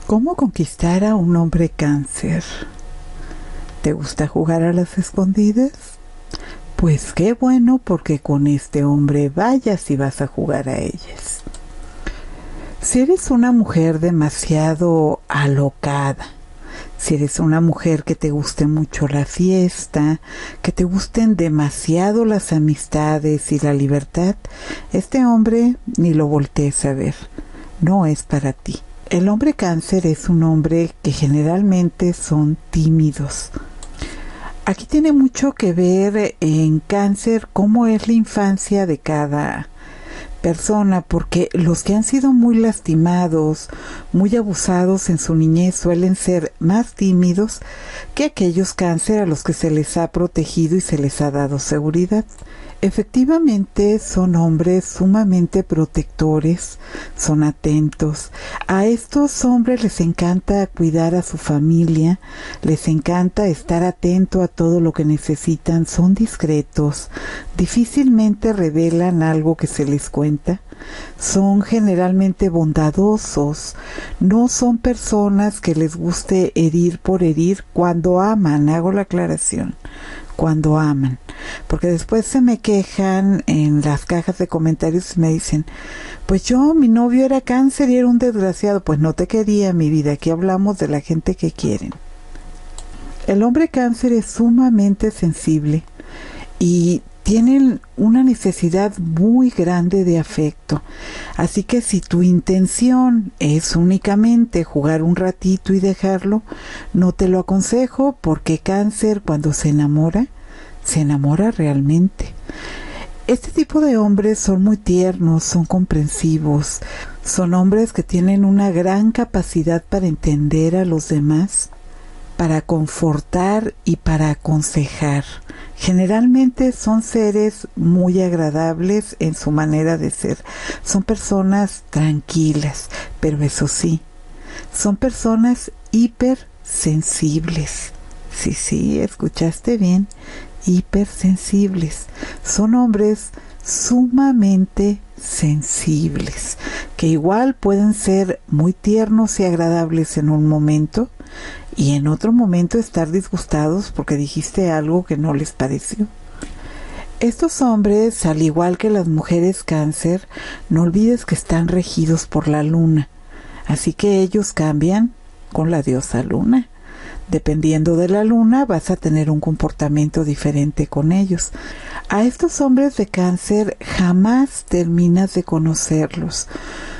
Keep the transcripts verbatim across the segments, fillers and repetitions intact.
¿Cómo conquistar a un hombre cáncer? ¿Te gusta jugar a las escondidas? Pues qué bueno, porque con este hombre vayas y vas a jugar a ellas. Si eres una mujer demasiado alocada, si eres una mujer que te guste mucho la fiesta, que te gusten demasiado las amistades y la libertad, este hombre ni lo voltees a ver, no es para ti. El hombre cáncer es un hombre que generalmente son tímidos. Aquí tiene mucho que ver en cáncer cómo es la infancia de cada persona, porque los que han sido muy lastimados, muy abusados en su niñez suelen ser más tímidos que aquellos cáncer a los que se les ha protegido y se les ha dado seguridad. Efectivamente son hombres sumamente protectores, son atentos. A estos hombres les encanta cuidar a su familia, les encanta estar atento a todo lo que necesitan, son discretos, difícilmente revelan algo que se les cuenta, son generalmente bondadosos, no son personas que les guste herir por herir cuando aman, hago la aclaración. Cuando aman, porque después se me quejan en las cajas de comentarios y me dicen, pues yo, mi novio era cáncer y era un desgraciado. Pues no te quería, mi vida, aquí hablamos de la gente que quieren. El hombre cáncer es sumamente sensible y tienen una necesidad muy grande de afecto, así que si tu intención es únicamente jugar un ratito y dejarlo, no te lo aconsejo, porque cáncer cuando se enamora, se enamora realmente. Este tipo de hombres son muy tiernos, son comprensivos, son hombres que tienen una gran capacidad para entender a los demás, para confortar y para aconsejar. Generalmente son seres muy agradables en su manera de ser. Son personas tranquilas, pero eso sí, son personas hipersensibles. Sí, sí, escuchaste bien, hipersensibles. Son hombres sumamente sensibles, que igual pueden ser muy tiernos y agradables en un momento, y en otro momento estar disgustados porque dijiste algo que no les pareció. Estos hombres, al igual que las mujeres cáncer, no olvides que están regidos por la luna, así que ellos cambian con la diosa luna. Dependiendo de la luna vas a tener un comportamiento diferente con ellos. A estos hombres de cáncer jamás terminas de conocerlos.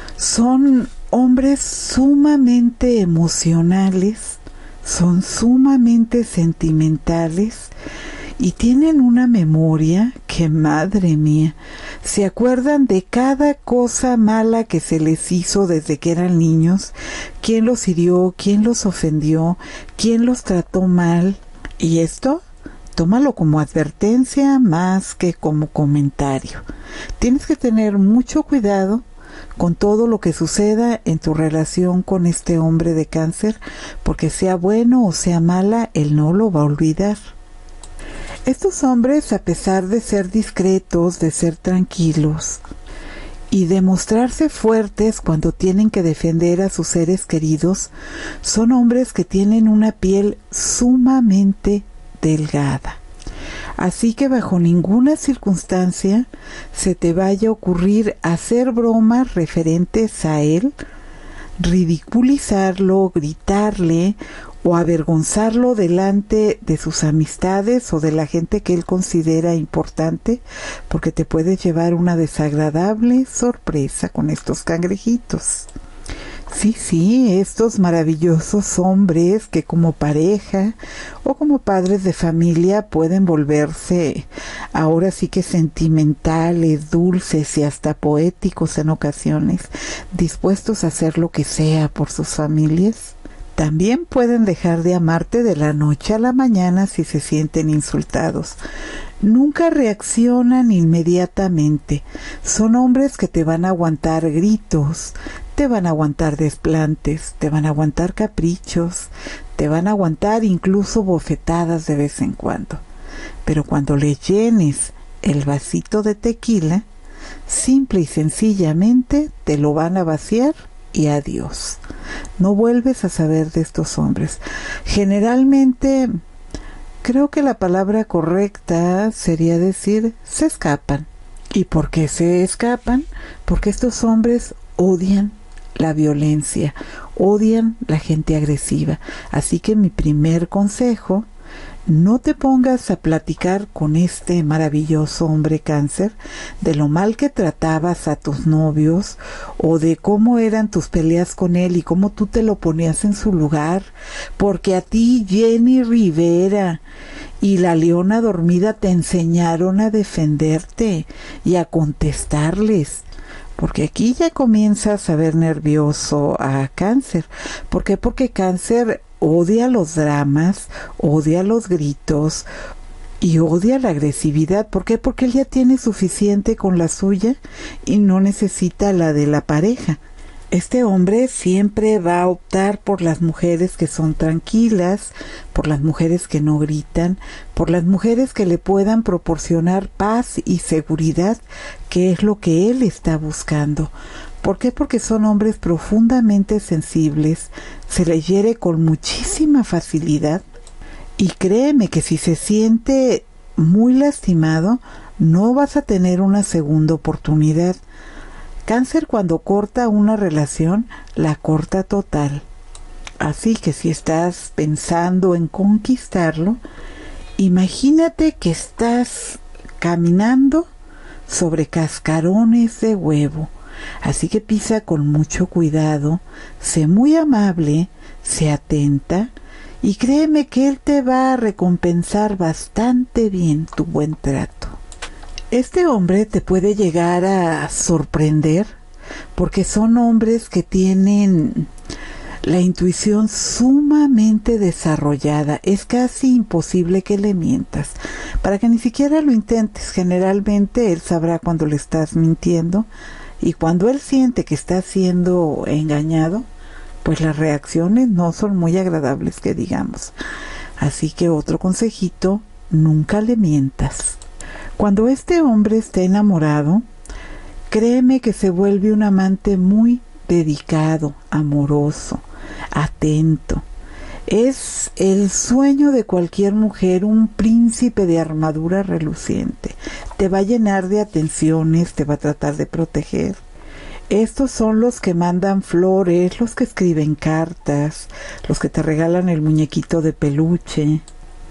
Son hombres sumamente emocionales, son sumamente sentimentales y tienen una memoria que, madre mía, se acuerdan de cada cosa mala que se les hizo desde que eran niños, quién los hirió, quién los ofendió, quién los trató mal. Y esto, tómalo como advertencia más que como comentario. Tienes que tener mucho cuidado con todo lo que suceda en tu relación con este hombre de cáncer, porque sea bueno o sea mala, él no lo va a olvidar. Estos hombres, a pesar de ser discretos, de ser tranquilos y de mostrarse fuertes cuando tienen que defender a sus seres queridos, son hombres que tienen una piel sumamente delgada. Así que bajo ninguna circunstancia se te vaya a ocurrir hacer bromas referentes a él, ridiculizarlo, gritarle o avergonzarlo delante de sus amistades o de la gente que él considera importante, porque te puedes llevar una desagradable sorpresa con estos cangrejitos. Sí, sí, estos maravillosos hombres que como pareja o como padres de familia pueden volverse ahora sí que sentimentales, dulces y hasta poéticos en ocasiones, dispuestos a hacer lo que sea por sus familias. También pueden dejar de amarte de la noche a la mañana si se sienten insultados. Nunca reaccionan inmediatamente. Son hombres que te van a aguantar gritos, te van a aguantar desplantes, te van a aguantar caprichos, te van a aguantar incluso bofetadas de vez en cuando. Pero cuando le llenes el vasito de tequila, simple y sencillamente te lo van a vaciar y adiós. No vuelves a saber de estos hombres. Generalmente, creo que la palabra correcta sería decir se escapan. ¿Y por qué se escapan? Porque estos hombres odian la violencia, odian la gente agresiva. Así que mi primer consejo: no te pongas a platicar con este maravilloso hombre Cáncer de lo mal que tratabas a tus novios o de cómo eran tus peleas con él y cómo tú te lo ponías en su lugar, porque a ti Jenny Rivera y la Leona Dormida te enseñaron a defenderte y a contestarles. Porque aquí ya comienzas a ver nervioso a Cáncer. ¿Por qué? Porque Cáncer odia los dramas, odia los gritos y odia la agresividad. ¿Por qué? Porque él ya tiene suficiente con la suya y no necesita la de la pareja. Este hombre siempre va a optar por las mujeres que son tranquilas, por las mujeres que no gritan, por las mujeres que le puedan proporcionar paz y seguridad, que es lo que él está buscando. ¿Por qué? Porque son hombres profundamente sensibles, se les hiere con muchísima facilidad y créeme que si se siente muy lastimado, no vas a tener una segunda oportunidad. Cáncer, cuando corta una relación, la corta total. Así que si estás pensando en conquistarlo, imagínate que estás caminando sobre cascarones de huevo. Así que pisa con mucho cuidado, sé muy amable, sé atenta y créeme que él te va a recompensar bastante bien tu buen trato. Este hombre te puede llegar a sorprender porque son hombres que tienen la intuición sumamente desarrollada. Es casi imposible que le mientas, para que ni siquiera lo intentes. Generalmente él sabrá cuando le estás mintiendo y cuando él siente que está siendo engañado, pues las reacciones no son muy agradables, que digamos. Así que otro consejito: nunca le mientas. Cuando este hombre está enamorado, créeme que se vuelve un amante muy dedicado, amoroso, atento. Es el sueño de cualquier mujer, un príncipe de armadura reluciente. Te va a llenar de atenciones, te va a tratar de proteger. Estos son los que mandan flores, los que escriben cartas, los que te regalan el muñequito de peluche.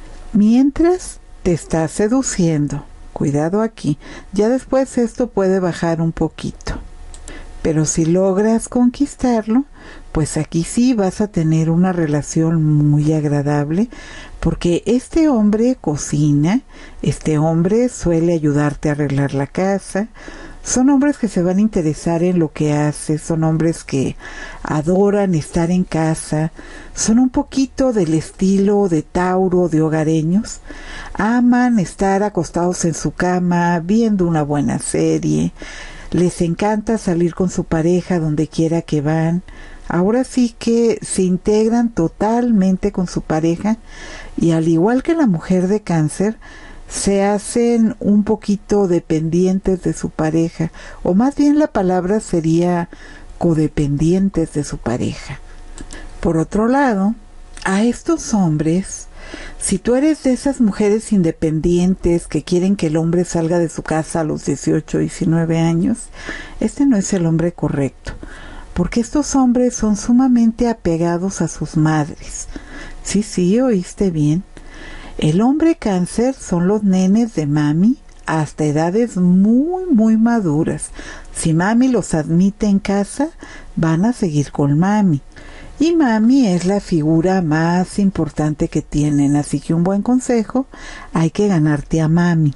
Mientras te está seduciendo. Cuidado aquí, ya después esto puede bajar un poquito. Pero si logras conquistarlo, pues aquí sí vas a tener una relación muy agradable, porque este hombre cocina, este hombre suele ayudarte a arreglar la casa. Son hombres que se van a interesar en lo que haces, son hombres que adoran estar en casa, son un poquito del estilo de Tauro, de hogareños, aman estar acostados en su cama, viendo una buena serie, les encanta salir con su pareja donde quiera que van. Ahora sí que se integran totalmente con su pareja y al igual que la mujer de Cáncer, se hacen un poquito dependientes de su pareja, o más bien la palabra sería codependientes de su pareja. Por otro lado, a estos hombres, si tú eres de esas mujeres independientes que quieren que el hombre salga de su casa a los dieciocho, diecinueve años, este no es el hombre correcto, porque estos hombres son sumamente apegados a sus madres. Sí, sí, oíste bien. El hombre Cáncer son los nenes de mami hasta edades muy, muy maduras. Si mami los admite en casa, van a seguir con mami. Y mami es la figura más importante que tienen, así que un buen consejo: hay que ganarte a mami.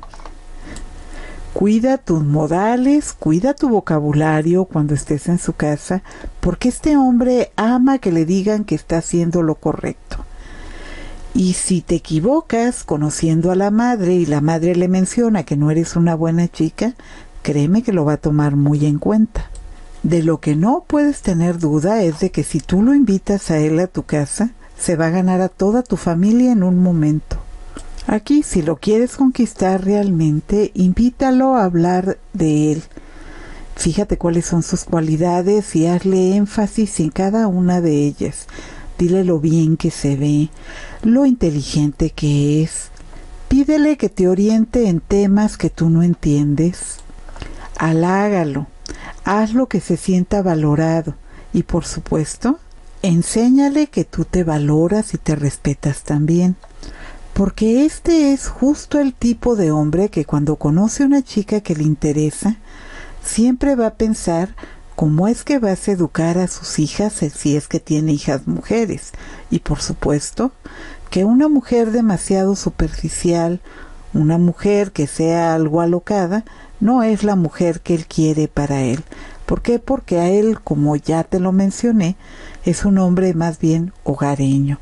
Cuida tus modales, cuida tu vocabulario cuando estés en su casa, porque este hombre ama que le digan que está haciendo lo correcto. Y si te equivocas conociendo a la madre y la madre le menciona que no eres una buena chica, créeme que lo va a tomar muy en cuenta. De lo que no puedes tener duda es de que si tú lo invitas a él a tu casa, se va a ganar a toda tu familia en un momento. Aquí, si lo quieres conquistar realmente, invítalo a hablar de él. Fíjate cuáles son sus cualidades y hazle énfasis en cada una de ellas. Dile lo bien que se ve, lo inteligente que es. Pídele que te oriente en temas que tú no entiendes. Halágalo, hazlo que se sienta valorado y, por supuesto, enséñale que tú te valoras y te respetas también. Porque este es justo el tipo de hombre que cuando conoce a una chica que le interesa, siempre va a pensar cómo es que vas a educar a sus hijas si es que tiene hijas mujeres. Y por supuesto, que una mujer demasiado superficial, una mujer que sea algo alocada, no es la mujer que él quiere para él. ¿Por qué? Porque a él, como ya te lo mencioné, es un hombre más bien hogareño.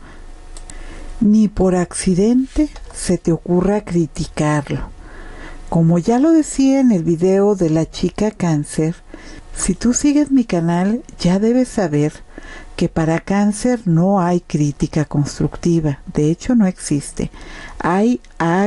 Ni por accidente se te ocurra criticarlo. Como ya lo decía en el video de la chica Cáncer, si tú sigues mi canal ya debes saber que para Cáncer no hay crítica constructiva. De hecho, no existe. Hay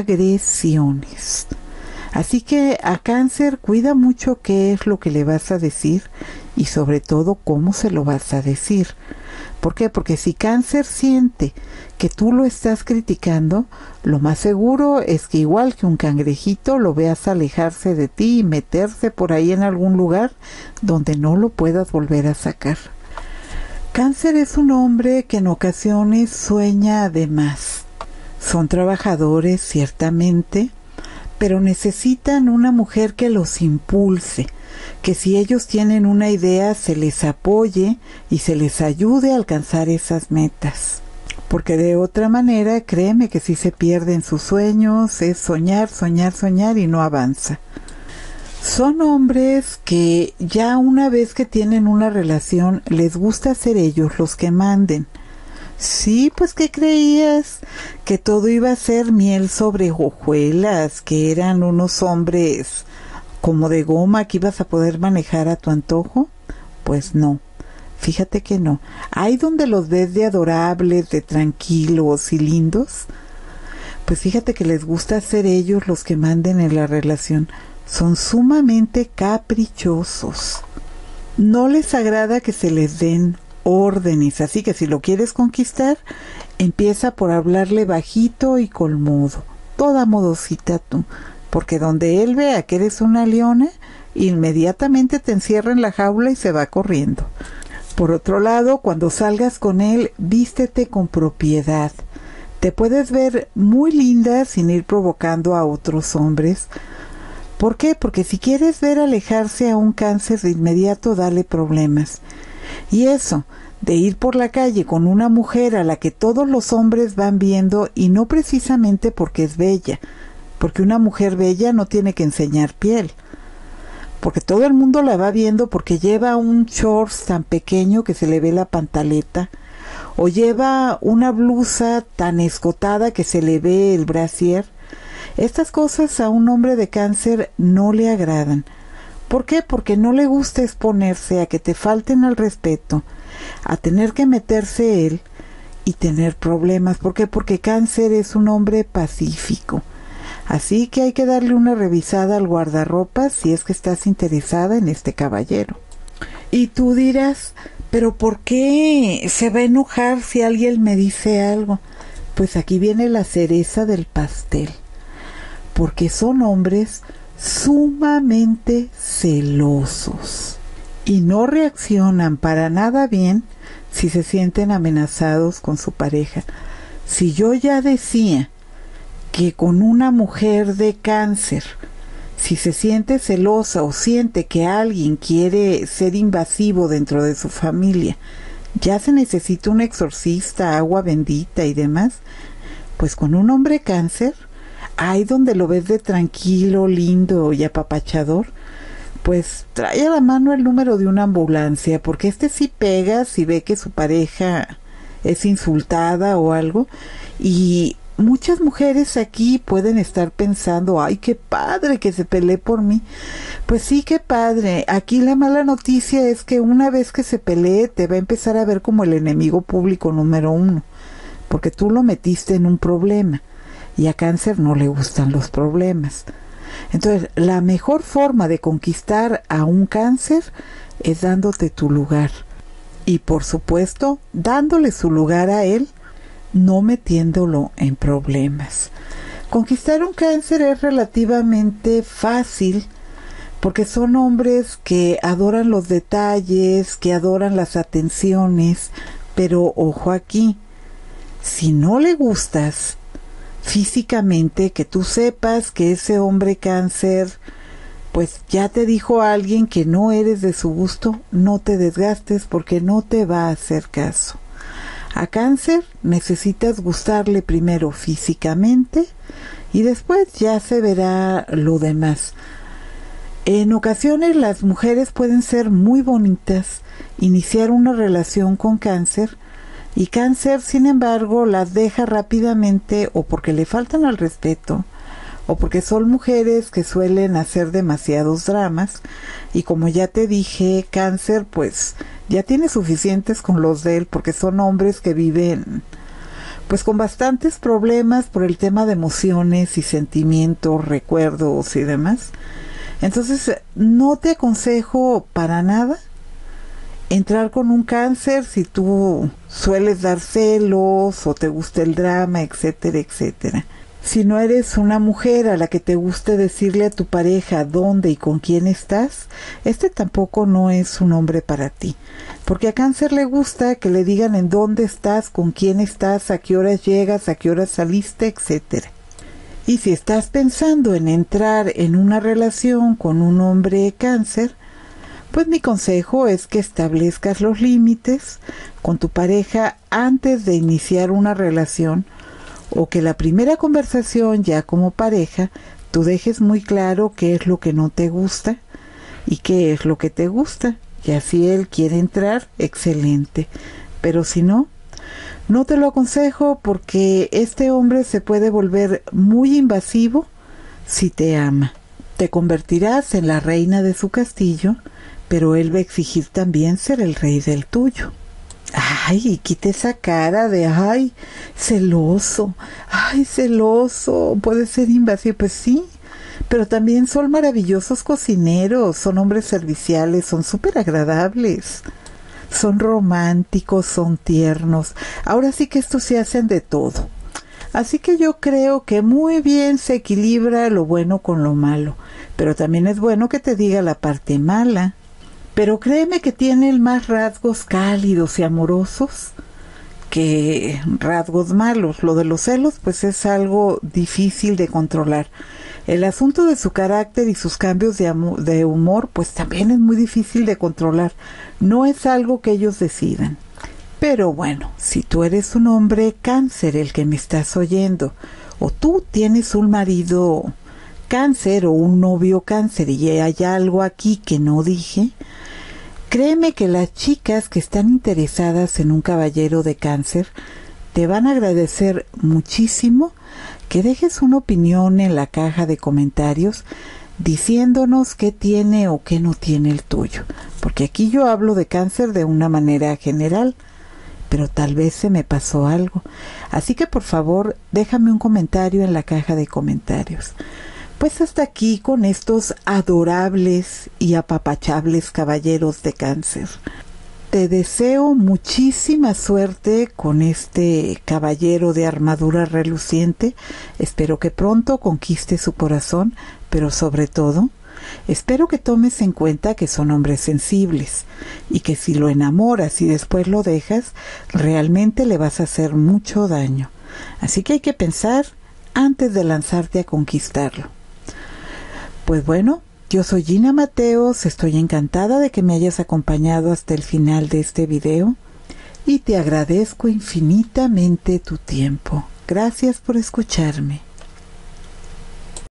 agresiones. Así que a Cáncer cuida mucho qué es lo que le vas a decir y sobre todo cómo se lo vas a decir. ¿Por qué? Porque si Cáncer siente que tú lo estás criticando, lo más seguro es que igual que un cangrejito lo veas alejarse de ti y meterse por ahí en algún lugar donde no lo puedas volver a sacar. Cáncer es un hombre que en ocasiones sueña de más. Son trabajadores, ciertamente, pero necesitan una mujer que los impulse, que si ellos tienen una idea se les apoye y se les ayude a alcanzar esas metas. Porque de otra manera, créeme que si se pierden sus sueños, es soñar, soñar, soñar y no avanza. Son hombres que ya una vez que tienen una relación, les gusta ser ellos los que manden. Sí, pues ¿qué creías? Que todo iba a ser miel sobre hojuelas, que eran unos hombres como de goma que ibas a poder manejar a tu antojo. Pues no, fíjate que no. Hay donde los ves de adorables, de tranquilos y lindos. Pues fíjate que les gusta ser ellos los que manden en la relación. Son sumamente caprichosos. No les agrada que se les den órdenes, así que si lo quieres conquistar, empieza por hablarle bajito y con modo, toda modosita tú, porque donde él vea que eres una leona, inmediatamente te encierra en la jaula y se va corriendo. Por otro lado, cuando salgas con él, vístete con propiedad. Te puedes ver muy linda sin ir provocando a otros hombres. ¿Por qué? Porque si quieres ver alejarse a un Cáncer de inmediato, dale problemas. Y eso, de ir por la calle con una mujer a la que todos los hombres van viendo, y no precisamente porque es bella, porque una mujer bella no tiene que enseñar piel, porque todo el mundo la va viendo porque lleva un shorts tan pequeño que se le ve la pantaleta, o lleva una blusa tan escotada que se le ve el brasier. Estas cosas a un hombre de Cáncer no le agradan. ¿Por qué? Porque no le gusta exponerse a que te falten al respeto, a tener que meterse él y tener problemas. ¿Por qué? Porque Cáncer es un hombre pacífico. Así que hay que darle una revisada al guardarropas si es que estás interesada en este caballero. Y tú dirás, ¿pero por qué se va a enojar si alguien me dice algo? Pues aquí viene la cereza del pastel. Porque son hombres sumamente celosos y no reaccionan para nada bien si se sienten amenazados con su pareja. Si yo ya decía que con una mujer de Cáncer, si se siente celosa o siente que alguien quiere ser invasivo dentro de su familia, ya se necesita un exorcista, agua bendita y demás, pues con un hombre Cáncer, ahí donde lo ves de tranquilo, lindo y apapachador, pues trae a la mano el número de una ambulancia, porque este sí pega si ve que su pareja es insultada o algo. Y muchas mujeres aquí pueden estar pensando, ay, qué padre que se pelee por mí. Pues sí, qué padre. Aquí la mala noticia es que una vez que se pelee te va a empezar a ver como el enemigo público número uno, porque tú lo metiste en un problema. Y a Cáncer no le gustan los problemas. Entonces, la mejor forma de conquistar a un cáncer es dándote tu lugar. Y por supuesto, dándole su lugar a él, no metiéndolo en problemas. Conquistar un cáncer es relativamente fácil porque son hombres que adoran los detalles, que adoran las atenciones, pero ojo aquí, si no le gustas físicamente, que tú sepas que ese hombre cáncer, pues ya te dijo alguien que no eres de su gusto, no te desgastes porque no te va a hacer caso. A cáncer necesitas gustarle primero físicamente y después ya se verá lo demás. En ocasiones las mujeres pueden ser muy bonitas, iniciar una relación con cáncer, y cáncer, sin embargo, las deja rápidamente o porque le faltan al respeto o porque son mujeres que suelen hacer demasiados dramas, y como ya te dije, cáncer pues ya tiene suficientes con los de él porque son hombres que viven pues con bastantes problemas por el tema de emociones y sentimientos, recuerdos y demás. Entonces no te aconsejo para nada entrar con un cáncer si tú sueles dar celos o te gusta el drama, etcétera, etcétera. Si no eres una mujer a la que te guste decirle a tu pareja dónde y con quién estás, este tampoco no es un hombre para ti. Porque a cáncer le gusta que le digan en dónde estás, con quién estás, a qué horas llegas, a qué horas saliste, etcétera. Y si estás pensando en entrar en una relación con un hombre cáncer, pues mi consejo es que establezcas los límites con tu pareja antes de iniciar una relación, o que la primera conversación ya como pareja tú dejes muy claro qué es lo que no te gusta y qué es lo que te gusta, y así él quiere entrar, excelente, pero si no, no te lo aconsejo porque este hombre se puede volver muy invasivo si te ama. Te convertirás en la reina de su castillo, pero él va a exigir también ser el rey del tuyo. Ay, quita esa cara de, ay, celoso, ay, celoso, puede ser invasivo, pues sí, pero también son maravillosos cocineros, son hombres serviciales, son súper agradables, son románticos, son tiernos, ahora sí que estos se hacen de todo. Así que yo creo que muy bien se equilibra lo bueno con lo malo, pero también es bueno que te diga la parte mala. Pero créeme que tiene más rasgos cálidos y amorosos que rasgos malos. Lo de los celos pues es algo difícil de controlar. El asunto de su carácter y sus cambios de, de humor pues también es muy difícil de controlar. No es algo que ellos decidan. Pero bueno, si tú eres un hombre cáncer el que me estás oyendo, o tú tienes un marido cáncer o un novio cáncer y hay algo aquí que no dije, créeme que las chicas que están interesadas en un caballero de cáncer te van a agradecer muchísimo que dejes una opinión en la caja de comentarios diciéndonos qué tiene o qué no tiene el tuyo, porque aquí yo hablo de cáncer de una manera general, pero tal vez se me pasó algo, así que por favor déjame un comentario en la caja de comentarios. Pues hasta aquí con estos adorables y apapachables caballeros de cáncer. Te deseo muchísima suerte con este caballero de armadura reluciente. Espero que pronto conquiste su corazón, pero sobre todo, espero que tomes en cuenta que son hombres sensibles y que si lo enamoras y después lo dejas, realmente le vas a hacer mucho daño. Así que hay que pensar antes de lanzarte a conquistarlo. Pues bueno, yo soy Gina Mateos, estoy encantada de que me hayas acompañado hasta el final de este video y te agradezco infinitamente tu tiempo. Gracias por escucharme.